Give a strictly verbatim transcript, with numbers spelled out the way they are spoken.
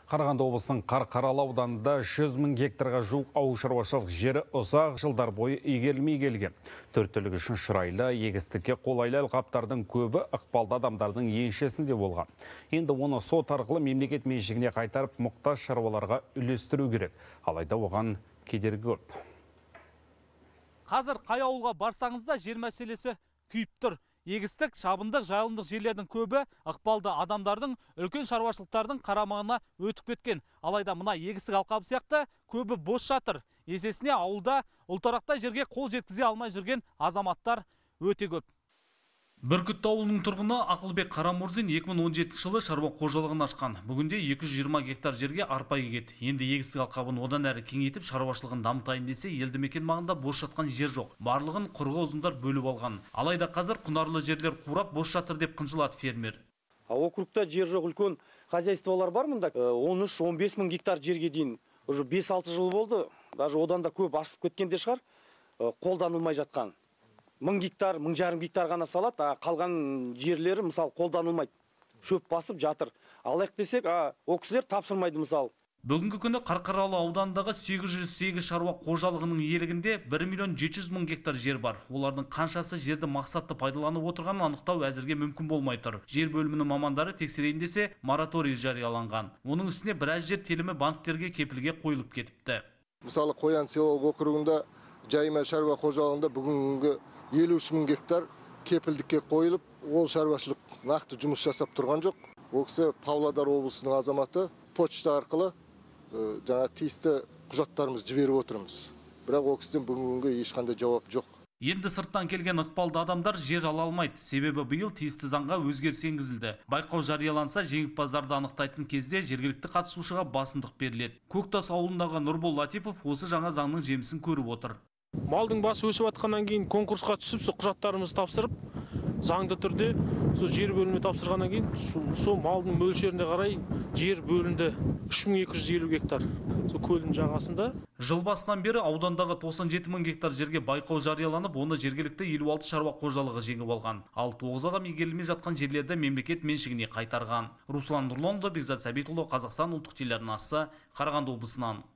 Қарағанды облысының Қарқаралы ауданында жүз мың гектарға жуық ауыл шаруашылық жері ұзақ жылдар бойы игерілмей келген. Төрттілік үшін шырайлы, егістікке қолайлы алқаптардың көбі ықпалды адамдардың еншісінде болған. Енді оны сот арқылы мемлекет меншігіне қайтарып, мұқтаж шаруаларға үлестіру керек. Алайда оған кедергі көп. Қазір қай ауылға барсаңыз да жер мәселесі күйіп тұр. Егістік, шабындық, жайылымдық жерлердің көбі ықпалды адамдардың, үлкен шаруашылықтардың қарамағына өтіп кеткен. Алайда мына егістік алқабы сияқты көбі бос жатыр. Есесіне ауылда ұлтарақтай жерге қол жеткізе алмай жүрген азаматтар өте көп. Бүркітті ауылының тұрғыны Ақылбек Қарамұрзин екі мың он жетінші жылы шаруа қожалығын ашқан. Бүгінде екі жүз жиырма гектар жерге арпа егеді. Енді егістік алқабын одан әрі кеңейтіп, шаруашылығын дамытайын десе, елді мекен маңында бос жатқан жер жоқ. Барлығын құрғы ұзындар бөліп алған. Алайда қазір құнарлы жерлер қурап бос жатыр деп қынжылады фермер. Округта жер жоқ, үлкен хозяйстволар бар мында. он үш он бес мың гектар жерге дейін уже бес алты жыл болды. Даже одан да көп асып кеткенде шығар, қолданылмай жатқан. Мың гектар, мың жарым гектар ғана салат, қалған жерлері мысалы қолданылмайды. Шөп басып жатыр. Алайық десек, о кісілер тапсырмайды мысалы. Бүгінгі күні Қарқаралы ауданындағы сегіз жүз сегіз шаруа қожалығының иелігінде бір миллион жеті жүз мың гектар жер бар. Олардың қаншасы жерді мақсатты пайдаланып отырғанын анықтау әзірге мүмкін болмай тұр. Жер бөлімінің мамандары тексерейін десе, мораторий жарияланған. Оның үстіне біраз жер телімі банктерге кепілге қойылып кетіпті. Мысалы, Қоян селолық округында жайма шаруа қожалығында бүгінгі елу үш мың гектар кепілдікке қойылып, ол шаруашылық нақты жұмыс жасап тұрған жоқ. Ол кісі Павлодар облысының азаматы почта арқылы жаңа тиісті құжаттарымыз жіберіп отырмыз. Бірақ ол кісіден бүгінгі ешқандай жауап жоқ. Енді сырттан келген ықпалды адамдар жер ала алмайды. Себебі биыл тиісті заңға өзгеріс енгізілді. Байқау жарияланса, жеңімпаздарды анықтайтын кезде жергілікті қатысушыға басымдық беріледі. Көктас ауылындағы Нұрбол Латипов осы жаңа заңның жемісін көріп отыр. Малдың басы өсіп атқаннан кейін конкурсқа түсіп, сол құжаттарымызды тапсырып, заңды түрде сол жер бөліміне тапсырғаннан кейін, сол малдың мөлшеріне қарай жер бөлінді үш мың екі жүз елу гектар. Сол көлдің жағасында. Жыл басынан бері аудандағы тоқсан жеті мың гектар жерге байқау жарияланып, оны жергілікті елу алты шаруа қожалығы жеңіп алған. Ал тоғыз адам игерілмей жатқан жерлерді мемлекет меншігіне қайтарған. Руслан Нұрланұлы, Бекзат Сәбитұлы, Қазақстан ұлттық телеарнасы, Қарағанды облысынан.